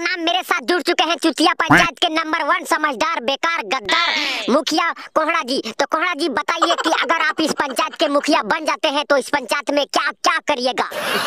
नाम मेरे साथ जुड़ चुके हैं चुतिया पंचायत के नंबर 1 समझदार बेकार गद्दार मुखिया कोहड़ा जी। तो कोहड़ा जी बताइए कि अगर आप इस पंचायत के मुखिया बन जाते हैं तो इस पंचायत में क्या क्या करिएगा?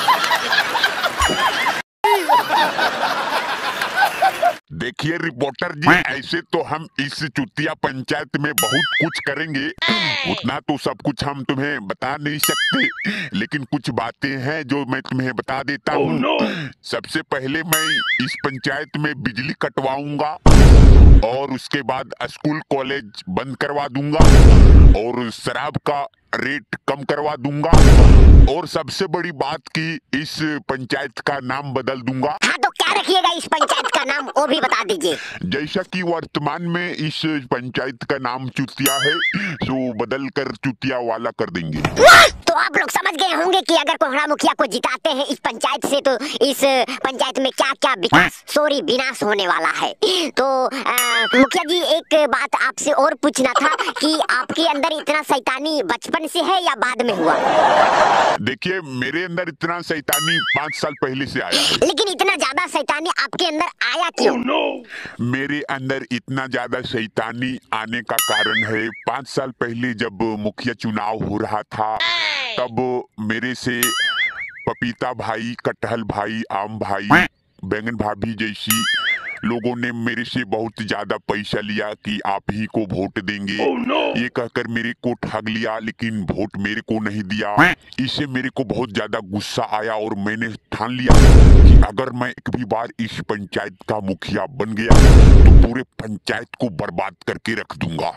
देखिए रिपोर्टर जी, ऐसे तो हम इस चुतिया पंचायत में बहुत कुछ करेंगे, उतना तो सब कुछ हम तुम्हें बता नहीं सकते, लेकिन कुछ बातें हैं जो मैं तुम्हें बता देता हूँ। सबसे पहले मैं इस पंचायत में बिजली कटवाऊंगा और उसके बाद स्कूल कॉलेज बंद करवा दूंगा और शराब का रेट कम करवा दूंगा और सबसे बड़ी बात की इस पंचायत का नाम बदल दूंगा। हाँ तो क्या रखिएगा इस पंचायत का नाम, वो भी बता दीजिए। जैसा कि वर्तमान में इस पंचायत का नाम चुतिया है, तो बदल कर चुतिया वाला कर देंगे। तो आप लोग समझ गए होंगे कि अगर कोहड़ा मुखिया को जिताते हैं इस पंचायत से तो इस पंचायत में क्या क्या विनाश होने वाला है। तो मुखिया जी एक बात आपसे और पूछना था कि आपके अंदर इतना शैतानी बचपन से है या बाद में हुआ? देखिए मेरे अंदर इतना शैतानी 5 साल पहले से आया है। लेकिन इतना ज्यादा शैतानी आपके अंदर आया क्यों? मेरे अंदर इतना ज्यादा शैतानी आने का कारण है, 5 साल पहले जब मुखिया चुनाव हो रहा था तब मेरे से पपीता भाई, कटहल भाई, आम भाई, बैंगन भाभी जैसी लोगों ने मेरे से बहुत ज्यादा पैसा लिया कि आप ही को वोट देंगे। ये कहकर मेरे को ठग लिया, लेकिन वोट मेरे को नहीं दिया। इससे मेरे को बहुत ज्यादा गुस्सा आया और मैंने ठान लिया कि अगर मैं एक भी बार इस पंचायत का मुखिया बन गया तो पूरे पंचायत को बर्बाद करके रख दूंगा।